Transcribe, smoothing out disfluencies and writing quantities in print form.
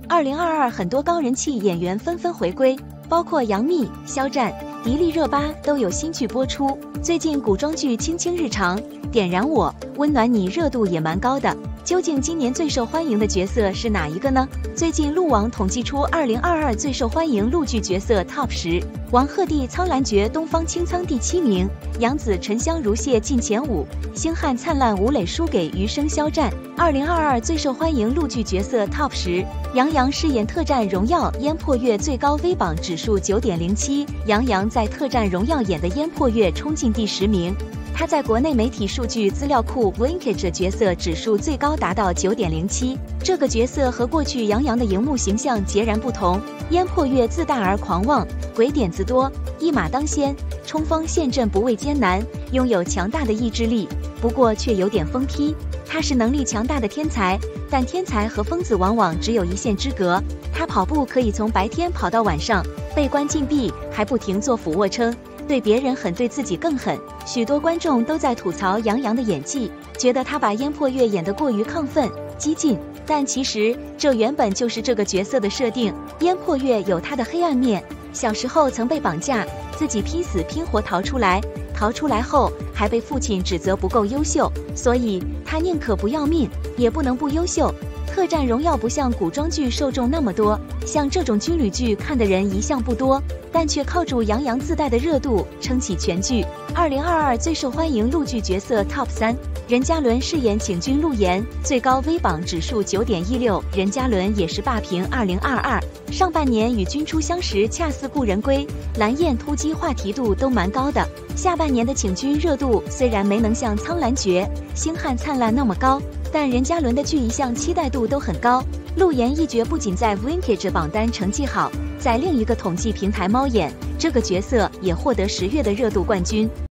2022很多高人气演员纷纷回归，包括杨幂、肖战、迪丽热巴都有新剧播出。最近古装剧《卿卿日常》、点燃我、温暖你热度也蛮高的。究竟今年最受欢迎的角色是哪一个呢？最近路网统计出2022最受欢迎陆剧角色 TOP10，王鹤棣《苍兰诀》东方青苍第7名，杨紫沉香如屑进前5，星汉灿烂吴磊输给余生肖战。2022最受欢迎陆剧角色 TOP10，杨洋饰演特战荣耀烟破月最高微榜指数9.07，杨洋在特战荣耀演的烟破月冲进第10名。他在国内媒体数据资料库 Vlinkage 角色指数最高达到9.07，这个角色和过去杨洋的荧幕形象截然不同。烟破月自大而狂妄，鬼点子多，一马当先，冲锋陷阵不畏艰难，拥有强大的意志力，不过却有点疯批。他是能力强大的天才，但天才和疯子往往只有一线之隔。他跑步可以从白天跑到晚上，被关禁闭还不停做俯卧撑，对别人狠，对自己更狠。许多观众都在吐槽杨洋的演技，觉得他把烟破月演得过于亢奋、激进，但其实这原本就是这个角色的设定。烟破月有他的黑暗面，小时候曾被绑架，自己拼死拼活逃出来后还被父亲指责不够优秀，所以他宁可不要命，也不能不优秀。特战荣耀不像古装剧受众那么多，像这种军旅剧看的人一向不多，但却靠住杨洋自带的热度撑起全剧。2022最受欢迎陆剧角色 TOP3，任嘉伦饰演请君陆岩，最高微榜指数9.16，任嘉伦也是霸屏2022。上半年与君初相识恰似故人归，蓝焰突击话题度都蛮高的。下半年的请君热度虽然没能像苍兰诀、星汉灿烂那么高，但任嘉伦的剧一向期待度都很高。陆岩一角不仅在 Vlinkage 榜单成绩好，在另一个统计平台猫眼这个角色也获得10月的热度冠军。